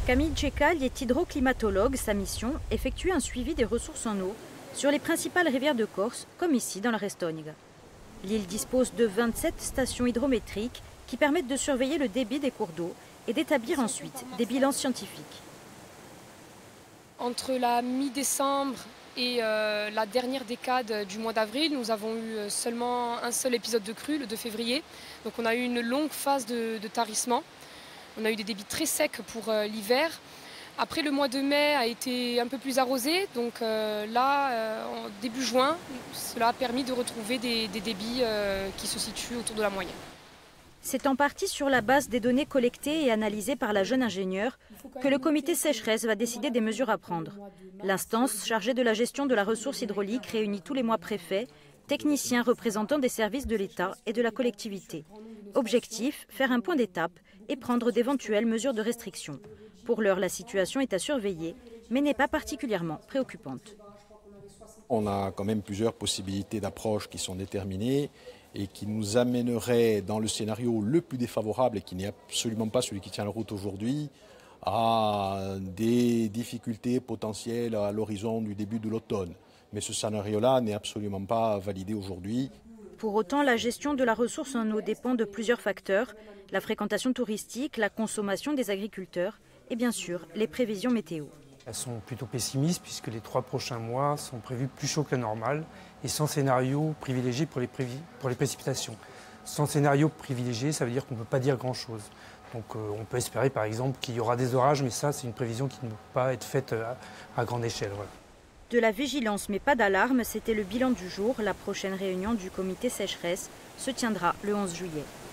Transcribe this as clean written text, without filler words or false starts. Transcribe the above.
Camille Tchekal est hydroclimatologue. Sa mission, effectuer un suivi des ressources en eau sur les principales rivières de Corse, comme ici dans la Restoniga. L'île dispose de 27 stations hydrométriques qui permettent de surveiller le débit des cours d'eau et d'établir ensuite des bilans scientifiques. Entre la mi-décembre et la dernière décade du mois d'avril, nous avons eu seulement un seul épisode de crue, le 2 février. Donc on a eu une longue phase de tarissement. On a eu des débits très secs pour l'hiver. Après, le mois de mai a été un peu plus arrosé. Donc début juin, cela a permis de retrouver des débits qui se situent autour de la moyenne. C'est en partie sur la base des données collectées et analysées par la jeune ingénieure que le comité sécheresse va décider des mesures à prendre. L'instance chargée de la gestion de la ressource hydraulique réunit tous les mois préfets, techniciens représentants des services de l'État et de la collectivité. Objectif, faire un point d'étape et prendre d'éventuelles mesures de restriction. Pour l'heure, la situation est à surveiller, mais n'est pas particulièrement préoccupante. On a quand même plusieurs possibilités d'approche qui sont déterminées et qui nous amèneraient dans le scénario le plus défavorable et qui n'est absolument pas celui qui tient la route aujourd'hui, à des difficultés potentielles à l'horizon du début de l'automne. Mais ce scénario-là n'est absolument pas validé aujourd'hui. Pour autant, la gestion de la ressource en eau dépend de plusieurs facteurs, la fréquentation touristique, la consommation des agriculteurs et bien sûr les prévisions météo. Elles sont plutôt pessimistes puisque les 3 prochains mois sont prévus plus chauds que normal et sans scénario privilégié pour les précipitations. Sans scénario privilégié, ça veut dire qu'on ne peut pas dire grand-chose. Donc on peut espérer par exemple qu'il y aura des orages, mais ça c'est une prévision qui ne peut pas être faite à grande échelle. Voilà. De la vigilance mais pas d'alarme, c'était le bilan du jour. La prochaine réunion du comité sécheresse se tiendra le 11 juillet.